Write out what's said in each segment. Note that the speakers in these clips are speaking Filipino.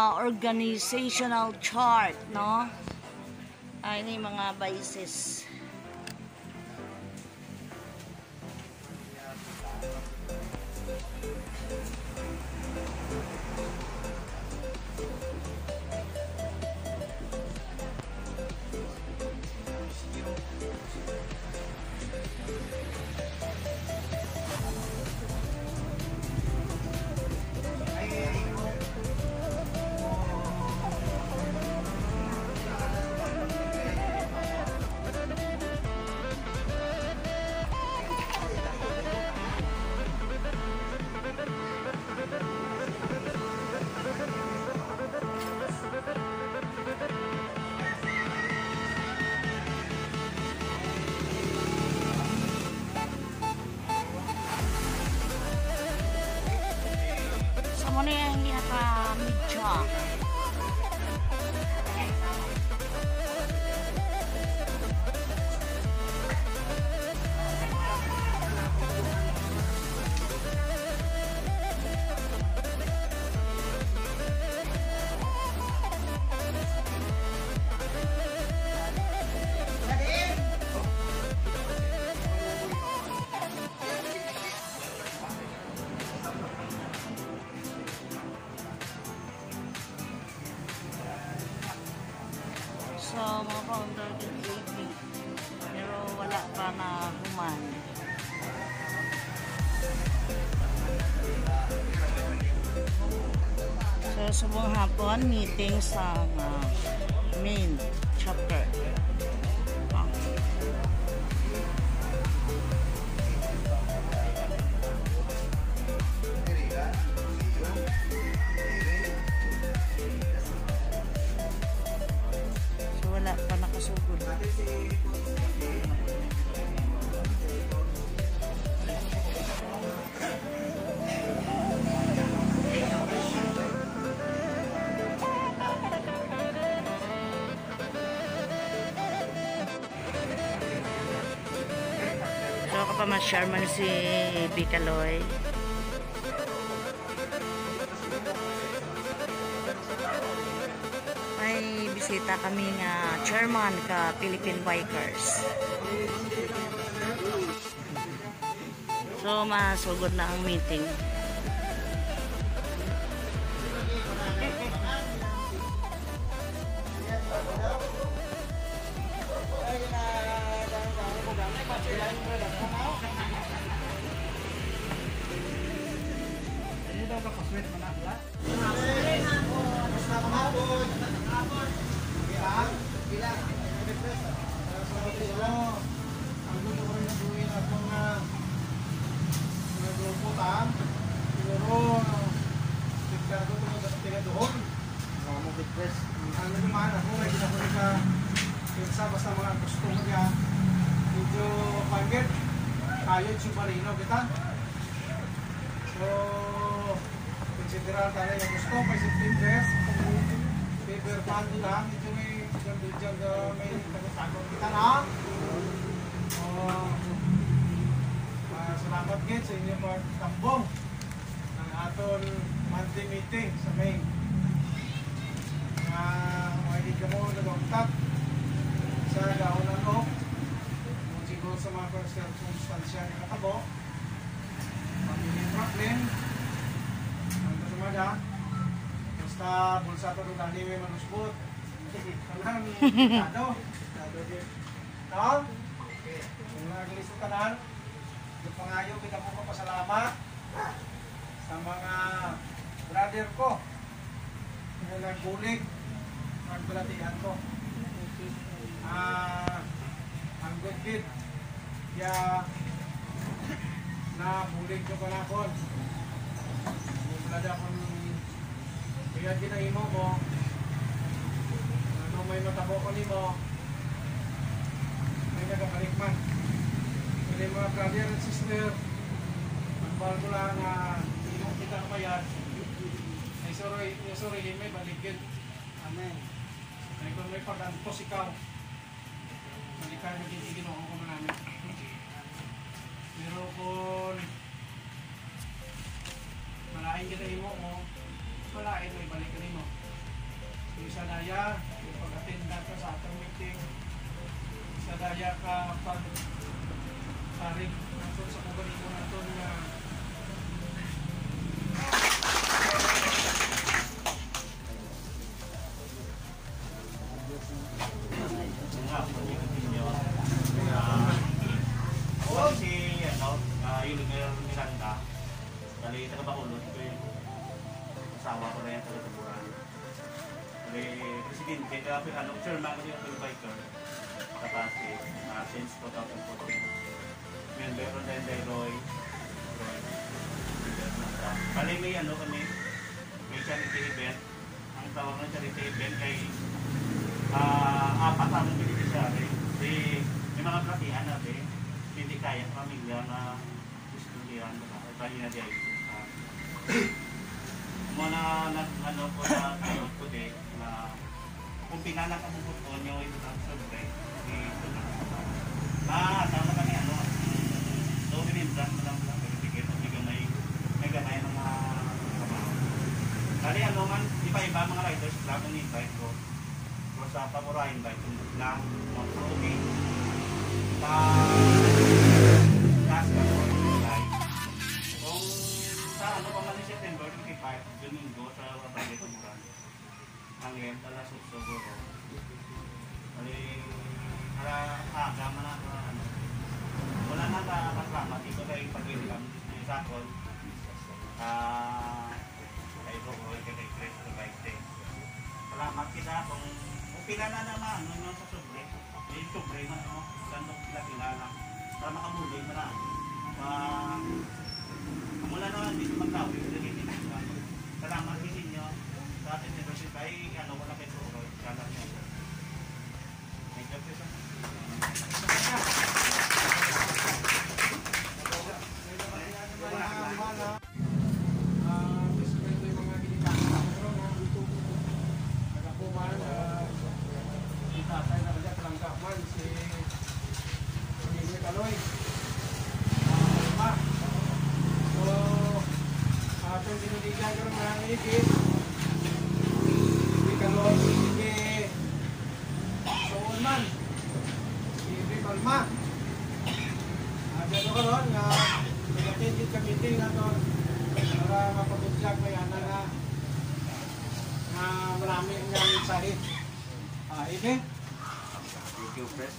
organizational chart, no? Ay, ini mga basis. Muna yung pinaka-medya. So, mga founder din AB. Pero wala pa na human. So, subong hapon, meeting sa main chapter. Wala pa nakasugod. So kapamasyar man si Bicaloy. Bisita kami nga chairman ka Philippine Bikers. So masugod na ang meeting. Basta mga gusto mo niya medyo pangit kayod submarino kita so consideran tayo yung gusto may September paper band lang ito may may tagot kita na salamat gid sa inyo pagtambong ng aton monthly meeting sa main hindi ka mo nagawagtap sa launan o kung siguro sa mga circumstansya na katabo pamilya problem ang kasumada basta bulsa pa doon may manusbot kalang tado no? Kung nagalisto ka na yung pangayo kita po kapasalamat sa mga brother ko na nagbulig nagbalatihan ko ang good kid kaya na bulig ko panakon wala na akong kaya ginahimo mo ano may matabo ko ni mo may nagabalik man kaya mga brother and sister magbal ko lang inong kita kamayad ay sorry may baligid amen ay kung may pag-antos ikaw balikan magiging ako ko namin pero kung malain kita mo malain may balik ka mo Isa daya, yung pag-attend nato sa atong meeting. Isa daya ka pag-tarig nato sa kuganito nato nga Miranda, dali taga Bacolod ko yung asawa ko na yan taga Taburan. Dali presidente, kaya chairman ko yung biker kapasi since 2014. Member ko din kay Roy. Bali may kami, may charity event. Ang tawag ng charity event kay apat ang beneficiary. May mga platihan natin, hindi kaya ng pamilya na yan, tayo na dyan. Muna ko na tanong ko din na kung pinanak ang bukod nyo ito na sobre, ito na tama kami so minimbrand mo lang bigay may gamay ng mga kamao. Dali man, iba-iba mga riders club ang invite ko. Pero sa pamura invite ko lang, mag-protein. Task ako. September 25, Domingo sa Barangay Tumuran. Ang yan, alas 8 siguro. Aga man wala na kaklamat. Ito kayo pag-ilam. Yung sakon. Kay Roy, kay Chris, kay Chris. Salamat kita kung pila na naman yun sa sobre. Yung sobre na gandong pila-pila lang. Para makabuloy mo na. Mula naman dito magtawid, salamat din ninyo sa ating university ay wala kayo suro, kalat nyo. Thank you, sir. Binibigyan ko ng maraming ikit. Hindi ka loob, hindi soon man. Hindi kalma. Gano'n ka ron nga nag-attended ka meeting na ito para mapag-udlag may ana na marami nga mensahe. Ibe? Thank you, Chris.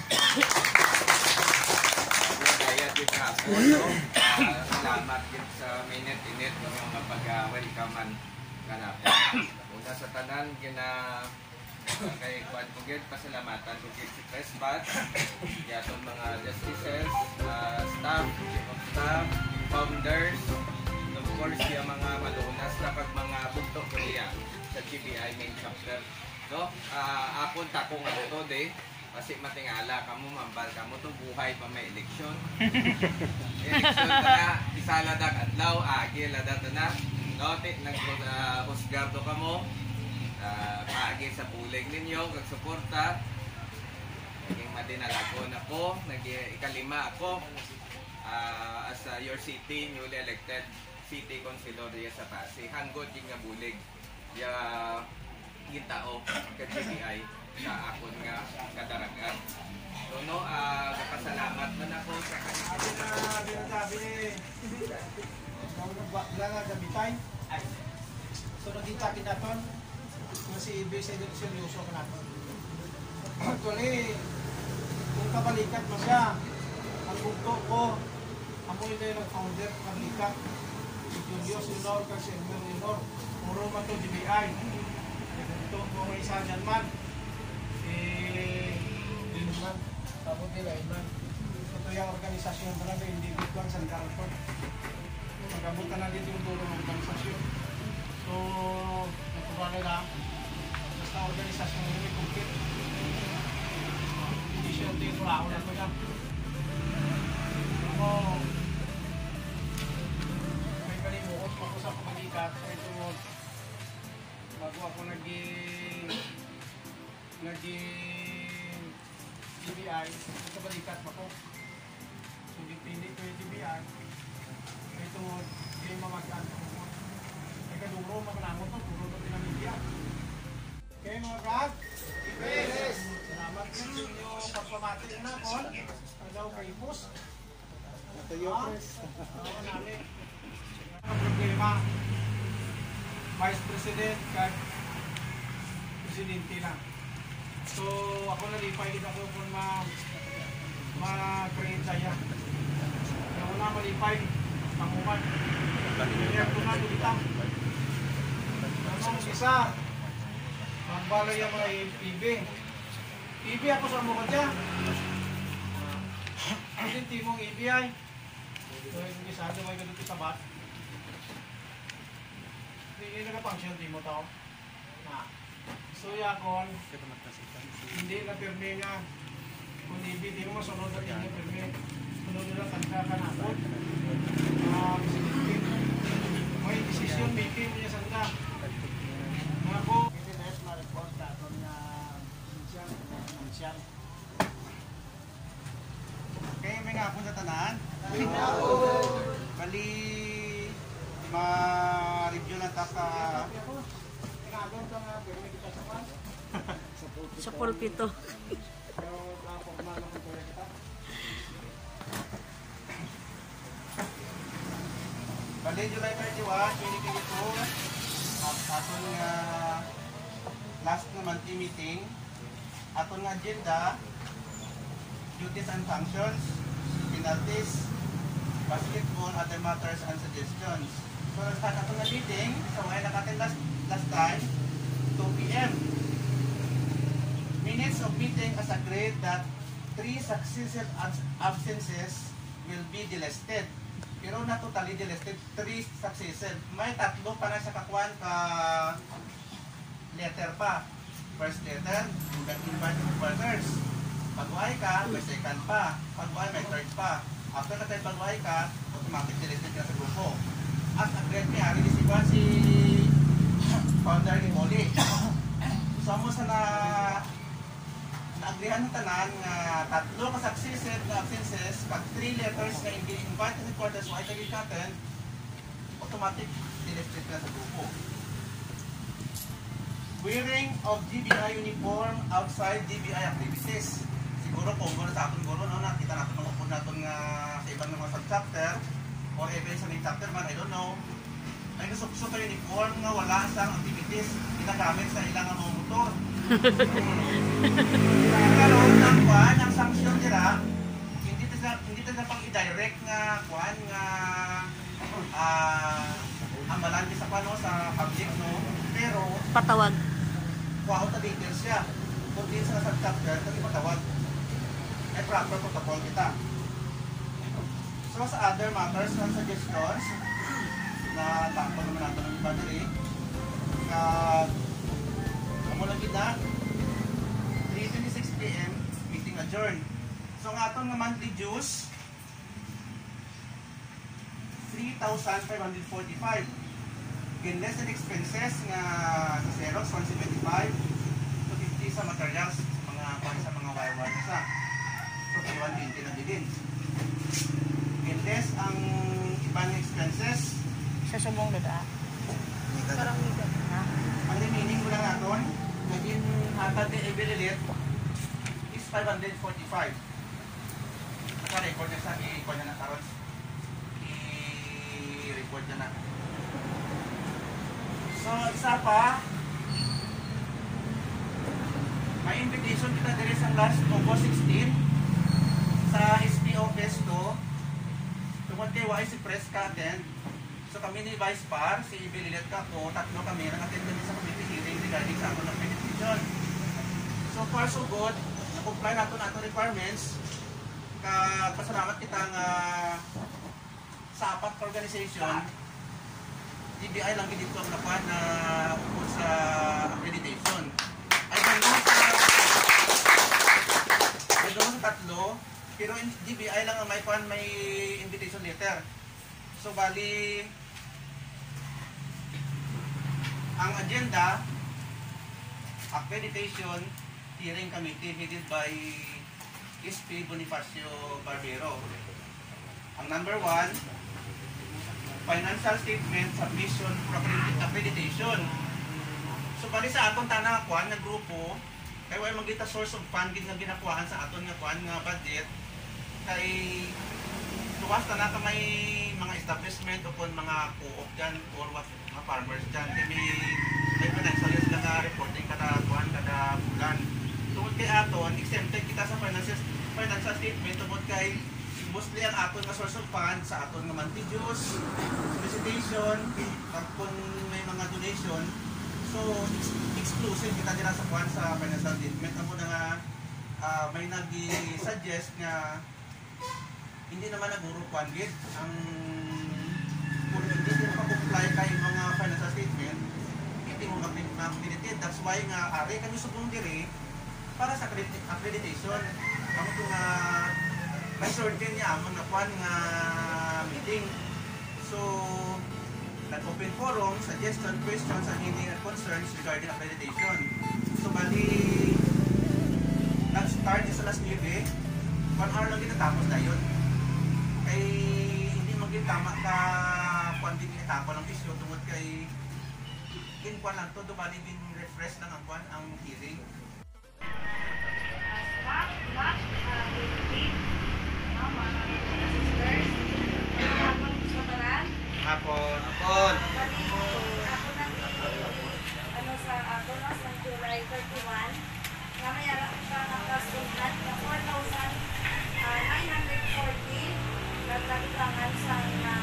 Kaya din nga po, salamat din sa minute-init ng mga pag-welcomean kanapon. Una sa tanan, kay Juan Pugid, pasalamatan Pugid si Chris Bat, yaton mga justices, staff, chief of staff, founders, and of course, yung mga malunas na pag mga bugto ko niya sa GBI main chapter. No? Akon takong ito kasi matingala kamo, mambal kamo to buhay pa may eleksyon. Eleksyon na isa ladak adlaw, agi ladat na. No, husgardo kamo. Paagi sa pulig ninyo kag suporta. Naging madinalagon ako, ikalima ako as your city newly elected city councilor diya sa Pasig. Hanggod yung nga bulig. Ya gitao kag GBI sa akon nga kadaragan. So no, kapasalamat man ako sa Sabi ni nagwakla nga gabitay. So nakita kinaton nga si Ibe sa seryoso ka naton. Actually, kung kabalikat mo siya, ang bugto ko, amoy na yung founder, kabalikat. Si Julius Inor, kasi Emil Inor, puro man ito GBI. Ito, kung may isa dyan man, man, tapos nila iman. Ito yung organisasyon talaga, hindi bitwan sa Carlton. Magabutan na dito yung tulong ng organisasyon. So, natuwa nila, basta organisasyon nila may kumpit. Hindi siya yung tulao na ito yan. Ako, may kalimuot ako sa pamalikat. Ito, bago ako GBI, ito balikat ba ko? So, dipindi ko yung GBI. Ito, yung mamagkaan ko. May kaduro, makanamot to, turo to pinamilya. na kon. Agaw kay boss. Ito yung press. Oo, nali. Ang problema, Vice President kag Presidente lang. So, ako nalipay din ako kung ma-create siya. Kaya una malipay, tanguman. Kaya ito na tulitang. Anong isa, magbalay ang mga PB. PB ako sa mga dyan. Hindi timong EBI. So, yung isa, may ganito sa bat. Hindi nag-function timo tao. Na. So, yakon, hindi na pirme nga. Kung EB, di mo masunod na tinyo pirme. Sunod na tangka ka na po. May decision making niya sanda. Nga po. Hindi na yung ma-report ka kung siya. Okay, may nga po sa tanan. Bali, ma-review lang ta ka. Sa pulpito. Bali, July 31, 2022, aton nga last na monthly meeting, aton nga agenda, duties and functions, penalties, basketball, other matters and suggestions. So, nag-start aton nga meeting, so ay nakatin last time, 2 p.m. Minutes of meeting as agreed that 3 successive absences will be delisted. Pero na totally delisted, 3 successive. May 3 pa na sa kakuan ka letter pa. First letter, invite partners. Pag-uay ka, may second pa. Pag-uay, may third pa. After na tayo pag-uay ka, automatic delisted ka sa grupo. As agreed niya, release si founder ni Molly. So, mo sa naagrihan ng tanan nga 3 ka successive na absences, pag 3 letters na invite to reporters o ay tagig natin, automatic delisted na sa grupo. Wearing of GBI uniform outside GBI activities. Siguro kung gano'n sa atin gano'n, no, nakita natin mga upod natin nga sa ibang mga sub-chapter or even sa main chapter man, I don't know. Ay gusto ka uniform nga wala sa activities, ginagamit sa ilang mga motor. Karoon ng kuan, ang sanction nila, hindi na pang i-direct nga kuan nga amalan sa kuan no, sa public no, pero Patawag. kuha ta details siya. Kung din sa sub-chapter, kami patawag. Ay proper protocol kita. So sa other matters and suggestions na takpo naman natin ng battery na amo lagi na 3:26 p.m. meeting adjourn. So ang atong nga monthly dues 3,545. Ginless and expenses nga sa Xerox 175 to 50 sa materials sa mga wire sa. So 120 na din. Ginless ang ibang expenses Sa subong doon Parang miga. ang remaining mo lang natin, naging hatag ni Everett is 545. Naka-record na sa i-record na karon. I-record na. So, isa pa, may invitation kita dire sa last August 16 sa SP office to. Tungkol kay YC Press ka attend. So kami ni Vice Par, si Ibililet ka po, 3 kami nag-attend kami sa committee hearing regarding sa ato ng petition. So far so good, na-comply nato na ato requirements. Pasalamat kita nga sa apat organization, DBI lang dito ang nakuha na ukol sa accreditation. Ay doon sa 3, pero DBI lang ang may invitation letter. So bali, ang agenda, accreditation hearing committee headed by SP Bonifacio Barbero. Ang number 1, financial statement submission for accreditation. So bali sa atong tanang akuan na grupo, Kaya wala magkita source of funding nga ginakuhaan sa aton nga kuan nga budget kay tuwas na naka may mga establishment o mga co-op dyan or what mga farmers dyan kay may financial sila nga reporting kada kuan kada bulan. Tungod kay aton exempted kita sa financial statement tungod kay mostly ang aton nga source of funds sa aton nga monthly dues, solicitation, pag kung may mga donation. So, exclusive kita dira sa kuan sa financial statement. Amo na nga may nag-suggest nga hindi naman naguro kuan gid ang kung hindi mo pa-comply kay mga financial statement, hindi mo mag-accredited. That's why nga ari kami subong diri para sa accreditation. Amo to nga resort din niya ang mga kuan nga meeting. So, nag-open forum, suggestion, questions, and any concerns regarding accreditation. So, bali, nag-start sa last Neve, 1 hour lang tinatapos na yun. Kay, hindi maging tama ka, kuan din itako ng issue, tungod kay, in kuan lang to, bali din refresh lang ang kuan, ang hearing. Hapon. Ako sa July 31, mamaya lang siya nakasulat na 4,940 naglagangan sa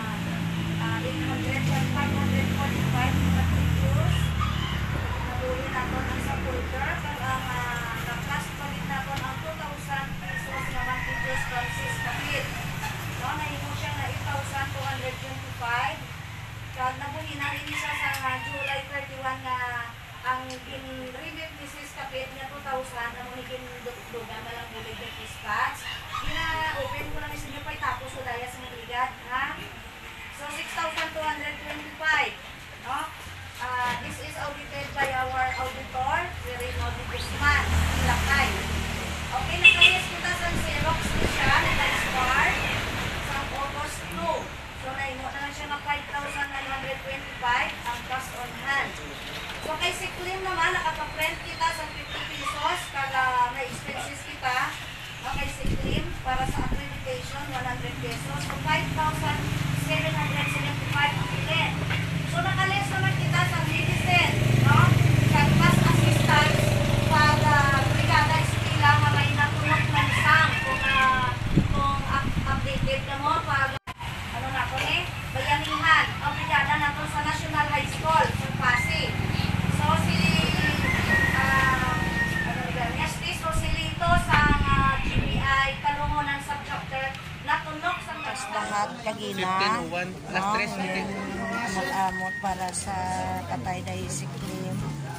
800 at 545 na pictures. Nabuli na ito ng sa folder. Kaya nakas palit na ito ng 2,000 pesos na mga pictures from Sis Kapit. Nahimo siya na 8,225. Kaya nabuli na rin siya sa July 31 na ang in-remit ni Sis Kapit niya 2,000 na munigin dugdugan na lang bulig na dispatch. Gina-open ko lang isa niyo pa tapos o daya sa maligad. So, 6,225. No? This is audited by our auditor, Reynold Guzman, Ilakay. Okay, nakalis ko ta sa Xerox siya, naka-star sa August 2. So, naimo na lang siya na 5,925 ang cash on hand. So, kay Siklim naman, nakaka-print kita sa 50 pesos kada may expenses kita. Okay, Siklim, para sa accreditation, 100 pesos. So, 5,775 ang bilhin. So, nakalis naman kita sa medicine, no? Campus assistance pag brigada estila na may natulog ng isang kung updated na mo pag ano na ko bayanihan ang brigada na to sa National High School sa Pasig. So, si Justice Rosilito sa GBI Talungonan Subchapter natunok sa Lahat kagina. Last 3 Amot para sa patay na isiklim.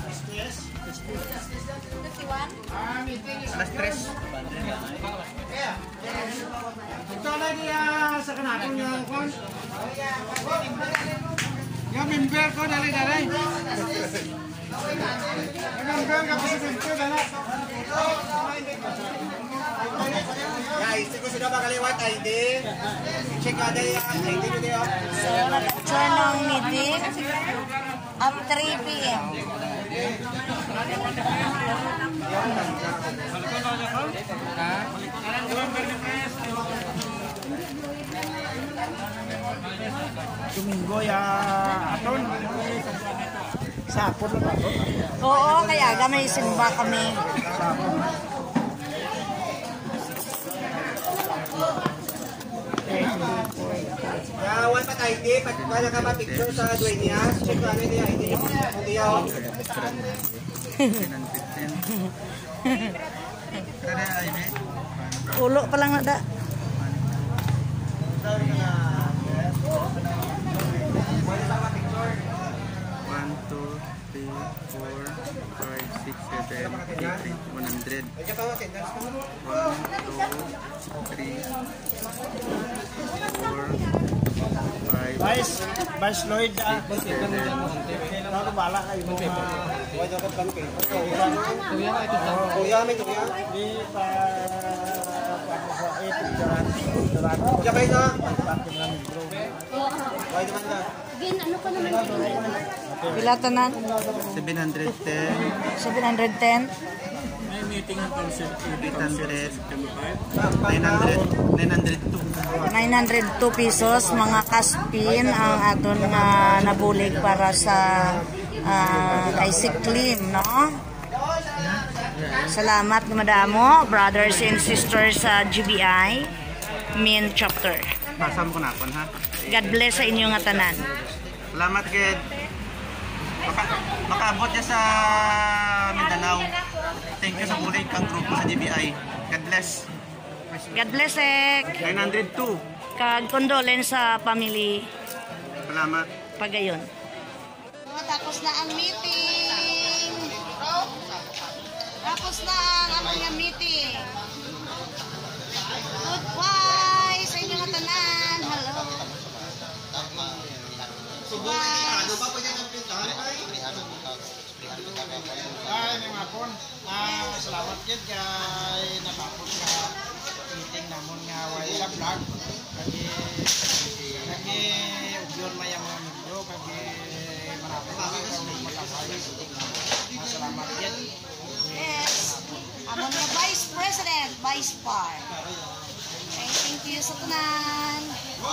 Alas 3. Ito lagi sa kanatong yung kuan. Yung member ko dali-dali. Yung member ka kasi member dali. Guys, ito sila ba kaliwat ID? Check ada yung ID nyo niyo. So, nag-turn ng meeting at 3 p.m. Domingo ya aton. Sapon na ba? Oo, kaya may simba kami. Yawan pa ID, pag wala ka ba picture sa duenya, check ko ano yung ID. Hindi ako. Ulo pa lang nada. Vice Lloyd, ano bala kayo mo? Kuya, may kuya. Di pa Diyan kayo na. Why naman na? Ano pa naman Pila tanan? 710. 710. meeting ng council? 800. September 902 pesos mga kaspin ang aton nga nabulig para sa kay Siklim, no? Salamat madamo, brothers and sisters sa GBI main chapter. Pasam ko na po, ha? God bless sa inyo nga tanan. Salamat, Ged. Makaabot niya sa Mindanao. Thank you sa bulig kang grupo sa GBI. God bless. God bless, ek. 902. Kag condolence sa family. Salamat. Pagayon. Tapos na ang meeting. Tapos na ang aming meeting. Goodbye sa inyo mga tanan. Hello. Bye. Ay, may mapon. Salamat yun kay natapos sa meeting namon nga wala vlog. Kagi ugyon maya mga medyo kagi marami na matapay. Salamat yun. Yes. Amon nga Vice President, Vice Par. Thank you sa tanan.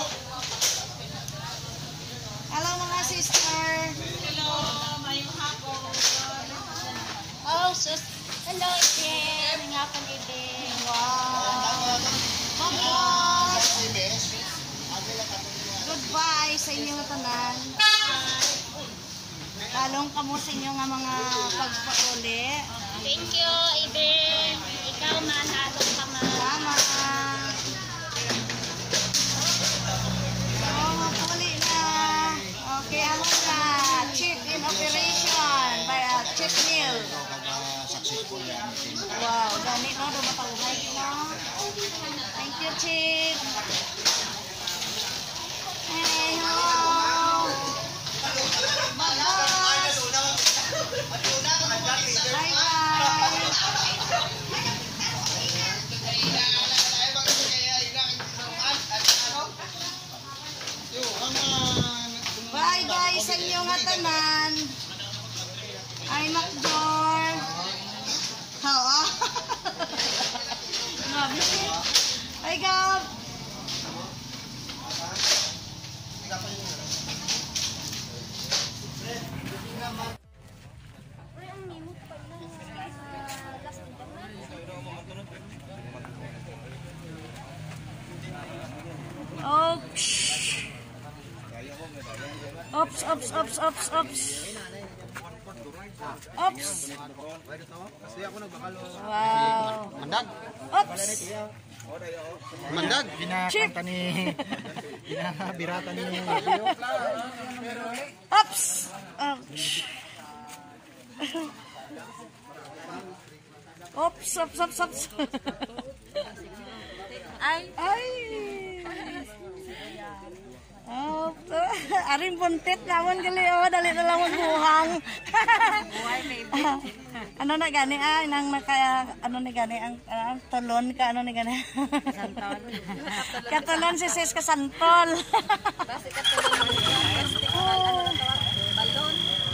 Hello mga sister. Hello, mayong hapon. Oh, sus. Hello, Eden. Nga pa ni Eden. Wow. Mabos. Goodbye sa inyong tanan. Talong kamo sa inyo nga mga pagpauli. Thank you, Eden. Ikaw man, halong ka man. Salamat. Oh, mapuli na. Okay, ano na? Chief in operation by Chief Neil. Wow, gani no, dumatawag no. Thank you, Chief. Hey, ho. Bye guys sa inyo nga tanan. Ay Macjor. Hawa. Grabe siya. Ay Gab. Oops. Oops. Wow. Mandag. Oops. Mandag. Chip. Binabirata ni Oops. Ouch. Oops. Ay. Oh, aring buntit naman gali dali na lang buhang. Ano na gani nang naka ano ni gani ang tulon ka ano ni gani. Santol. Katulon si sis ka santol. Basi katulon. Balon.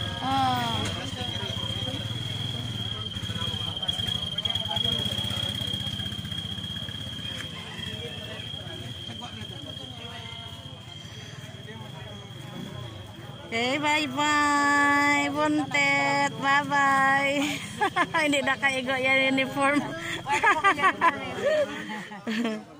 Okay, bye-bye. Buntet, bye-bye. Hindi na kaigo yan uniform.